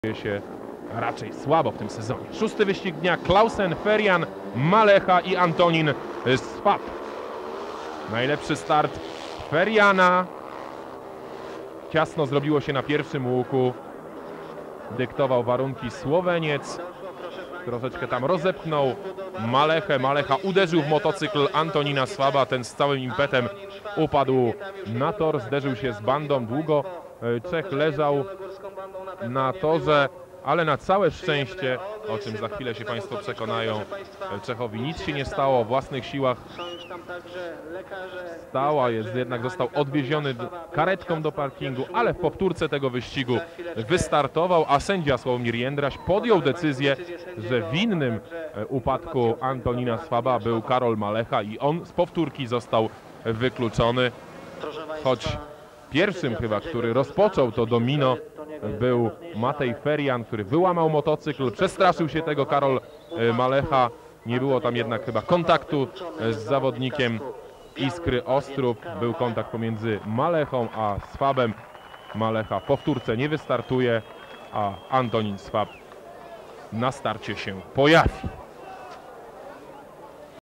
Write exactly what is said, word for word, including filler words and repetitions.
się raczej słabo w tym sezonie. Szósty wyścig dnia: Clausen, Ferian, Malecha i Antonin Swab. Najlepszy start Feriana. Ciasno zrobiło się na pierwszym łuku. Dyktował warunki Słoweniec. Troszeczkę tam rozepchnął Malechę. Malecha uderzył w motocykl Antonina Swaba. Ten z całym impetem upadł na tor. Zderzył się z bandą. Długo Czech leżał na torze, ale na całe szczęście, o czym za chwilę się Państwo przekonają, Czechowi nic się nie stało. O własnych siłach stała, jest, jednak został odwieziony karetką do parkingu, ale w powtórce tego wyścigu wystartował, a sędzia Sławomir Jędraś podjął decyzję, że winnym upadku Antonina Swaba był Karol Malecha i on z powtórki został wykluczony, choć pierwszym chyba, który rozpoczął to domino, był Matej Ferian, który wyłamał motocykl, przestraszył się tego Karol Malecha. Nie było tam jednak chyba kontaktu z zawodnikiem Iskry Ostrów. Był kontakt pomiędzy Malechą a Swabem. Malecha w powtórce nie wystartuje, a Antonin Swab na starcie się pojawi.